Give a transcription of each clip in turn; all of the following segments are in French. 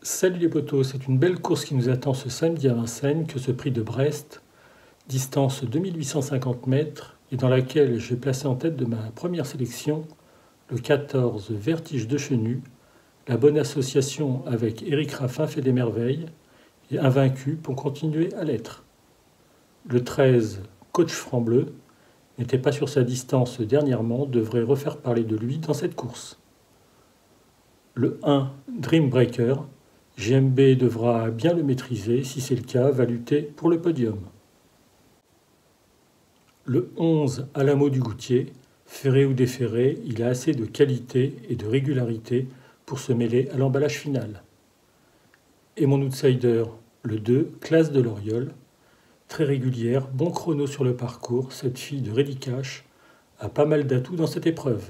Salut les potos, c'est une belle course qui nous attend ce samedi à Vincennes que ce prix de Brest, distance 2850 mètres, et dans laquelle j'ai placé en tête de ma première sélection le 14 Vertige de Chenu, la bonne association avec Éric Raffin fait des merveilles, et invaincu pour continuer à l'être. Le 13 Coach Franc-Bleu n'était pas sur sa distance dernièrement, devrait refaire parler de lui dans cette course. Le 1 Dreambreaker, GMB devra bien le maîtriser, si c'est le cas, va lutter pour le podium. Le 11 Alamo du Goutier, ferré ou déferré, il a assez de qualité et de régularité pour se mêler à l'emballage final. Et mon outsider, le 2 Classe de l'Oriole, très régulière, bon chrono sur le parcours, cette fille de Ready Cash a pas mal d'atouts dans cette épreuve.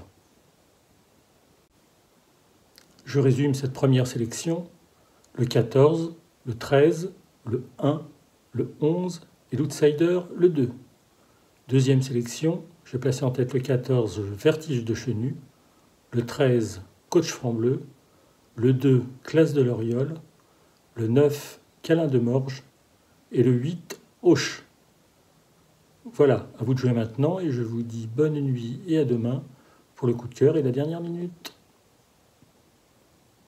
Je résume cette première sélection. Le 14, le 13, le 1, le 11 et l'outsider, le 2. Deuxième sélection, j'ai placé en tête le 14, Vertige de Chenu, le 13, Coach Franc-Bleu, le 2, Classe de l'Oriole, le 9, Câlin de Morges et le 8, Auch. Voilà, à vous de jouer maintenant et je vous dis bonne nuit et à demain pour le coup de cœur et la dernière minute.